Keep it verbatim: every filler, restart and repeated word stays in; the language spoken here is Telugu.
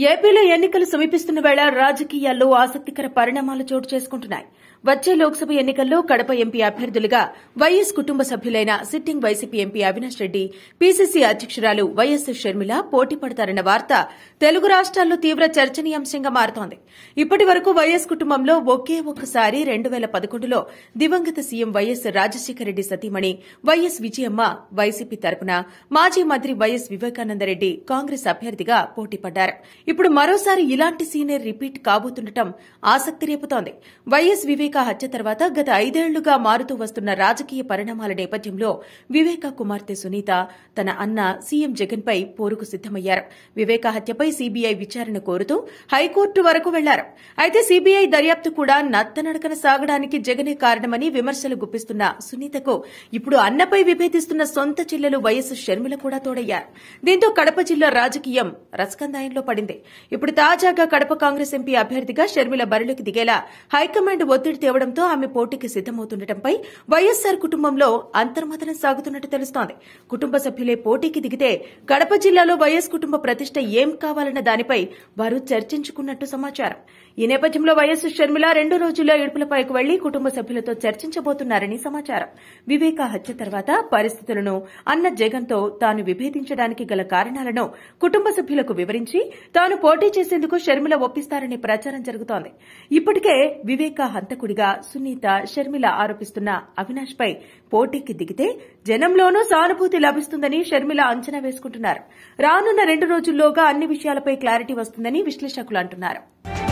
ఏపీలో ఎన్నికలు సమీపిస్తున్న వేళ రాజకీయాల్లో ఆసక్తికర పరిణామాలు చోటు చేసుకుంటున్నాయి. వచ్చే లోక్సభ ఎన్నికల్లో కడప ఎంపీ అభ్యర్థులుగా వైఎస్ కుటుంబ సభ్యులైన sitting YCP MP Avinash Reddy, PCC అధ్యకురాలు వైఎస్ షర్మిల పోటీ పడతారన్న వార్త తెలుగు రాష్ట్రాల్లో తీవ్ర చర్చనీయాంశంగా మారుతోంది. ఇప్పటి వరకు వైఎస్ కుటుంబంలో ఒకే ఒక్కసారి రెండు వేల పదకొండులో దివంగత సీఎం వైఎస్ రాజశేఖర రెడ్డి సతీమణి వైఎస్ విజయమ్మ వైసీపీ తరపున, మాజీ మంత్రి వైఎస్ వివేకానందరెడ్డి కాంగ్రెస్ అభ్యర్థిగా పోటీ పడ్డారు. ఇప్పుడు మరోసారి ఇలాంటి సీనియర్ రిపీట్ కాబోతుండటం ఆసక్తి రేపుతోంది. వైఎస్ వివేక హత్య తర్వాత గత ఐదేళ్లుగా మారుతూ వస్తున్న రాజకీయ పరిణామాల నేపథ్యంలో వివేక కుమార్తె సునీత తన అన్న సీఎం జగన్ పై పోరుకు సిద్దమయ్యారు. వివేక హత్యపై సీబీఐ విచారణ కోరుతూ హైకోర్టు వరకు వెళ్లారు. అయితే సీబీఐ దర్యాప్తు కూడా నత్తనడకన సాగడానికి జగనే కారణమని విమర్శలు గుప్పిస్తున్న సునీతకు ఇప్పుడు అన్నపై విభేదిస్తున్న సొంత చెల్లెలు వైఎస్ షర్మిల కూడా తోడయ్యారు. దీంతో కడప జిల్లా రాజకీయం రసకందాయంలో పడింది. ఇప్పుడు తాజాగా కడప కాంగ్రెస్ ఎంపీ అభ్యర్థిగా షర్మిల బరిలోకి దిగేలా హైకమాండ్ ఒత్తిడి తేవడంతో ఆమె పోటీకి సిద్దమవుతుండటంపై వైఎస్సార్ కుటుంబంలో అంతర్మథనం సాగుతున్నట్టు తెలుస్తోంది. కుటుంబ సభ్యులే పోటీకి దిగితే కడప జిల్లాలో వైఎస్ కుటుంబ ప్రతిష్ట ఏం కావాలన్న దానిపై వారు చర్చించుకున్నట్టు సమాచారం. ఈ నేపథ్యంలో వైఎస్ షర్మిల రెండు రోజుల్లో ఇడుపులపైకి వెళ్లి కుటుంబ సభ్యులతో చర్చించబోతున్నారని సమాచారం. వివేక హత్య తర్వాత పరిస్థితులను, అన్న జగన్ తో తాను విభేదించడానికి గల కారణాలను కుటుంబ సభ్యులకు వివరించి తాను పోటీ చేసేందుకు షర్మిల ఒప్పిస్తారనే ప్రచారం జరుగుతోంది. ఇప్పటికే వివేక హంతకుడిగా సునీత, షర్మిల ఆరోపిస్తున్న అవినాష్ పై పోటీకి దిగితే జనంలోనూ సానుభూతి లభిస్తుందని షర్మిల అంచనా వేసుకుంటున్నారు. రానున్న రెండు రోజుల్లోగా అన్ని విషయాలపై క్లారిటీ వస్తుందని విశ్లేషకులు అంటున్నారు.